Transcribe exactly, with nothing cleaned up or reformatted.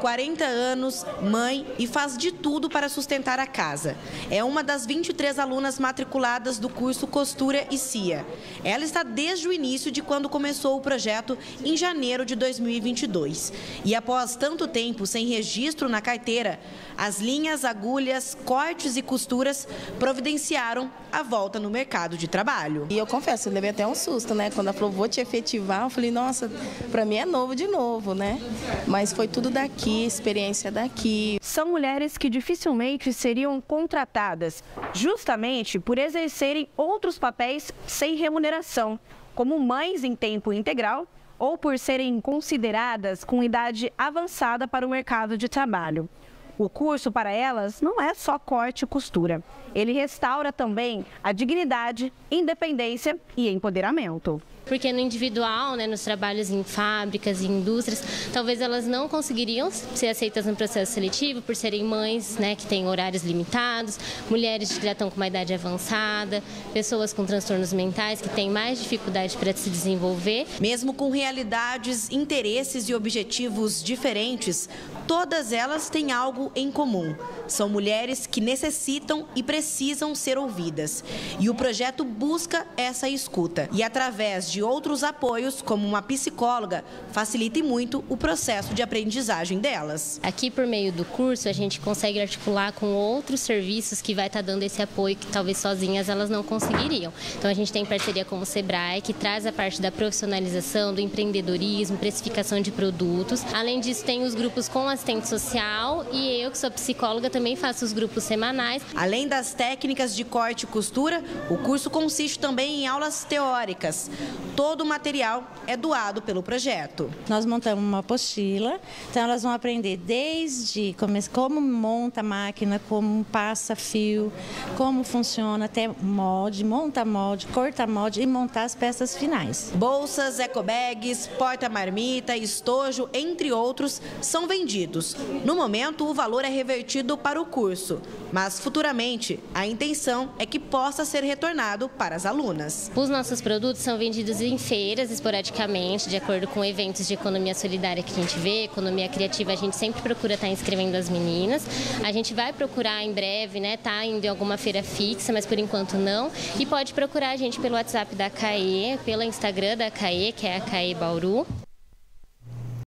quarenta anos, mãe e faz de tudo para sustentar a casa. É uma das vinte e três alunas matriculadas do curso Costura e Cia. Ela está desde o início de quando começou o projeto em janeiro de dois mil e vinte e dois. E após tanto tempo sem registro na carteira, as linhas, agulhas, cortes e costuras providenciaram a volta no mercado de trabalho. E eu confesso, eu levei até um susto, né? Quando ela falou, vou te efetivar, eu falei, nossa, para mim é novo de novo, né? Mas foi tudo daqui, experiência daqui. São mulheres que dificilmente seriam contratadas, justamente por exercerem outros papéis sem remuneração, como mães em tempo integral ou por serem consideradas com idade avançada para o mercado de trabalho. O curso para elas não é só corte e costura. Ele restaura também a dignidade, independência e empoderamento. Porque no individual, né, nos trabalhos em fábricas e indústrias, talvez elas não conseguiriam ser aceitas no processo seletivo por serem mães, né, que têm horários limitados, mulheres que já estão com uma idade avançada, pessoas com transtornos mentais que têm mais dificuldade para se desenvolver. Mesmo com realidades, interesses e objetivos diferentes, todas elas têm algo em comum. São mulheres que necessitam e precisam ser ouvidas. E o projeto busca essa escuta. E através de outros apoios, como uma psicóloga, facilita muito o processo de aprendizagem delas. Aqui, por meio do curso, a gente consegue articular com outros serviços que vai estar dando esse apoio que talvez sozinhas elas não conseguiriam. Então, a gente tem parceria com o Sebrae, que traz a parte da profissionalização, do empreendedorismo, precificação de produtos. Além disso, tem os grupos com assistente social e eu, que sou psicóloga, também faço os grupos semanais. Além das técnicas de corte e costura, o curso consiste também em aulas teóricas. Todo o material é doado pelo projeto. Nós montamos uma apostila, então elas vão aprender desde como monta a máquina, como passa fio, como funciona até molde, monta molde, corta molde e montar as peças finais. Bolsas, ecobags, porta-marmita, estojo, entre outros, são vendidos. No momento, o valor é revertido para o curso, mas futuramente a intenção é que possa ser retornado para as alunas. Os nossos produtos são vendidos em feiras, esporadicamente, de acordo com eventos de economia solidária que a gente vê, economia criativa, a gente sempre procura estar inscrevendo as meninas. A gente vai procurar em breve, né, tá indo em alguma feira fixa, mas por enquanto não. E pode procurar a gente pelo WhatsApp da C A E, pelo Instagram da C A E, que é a C A E Bauru.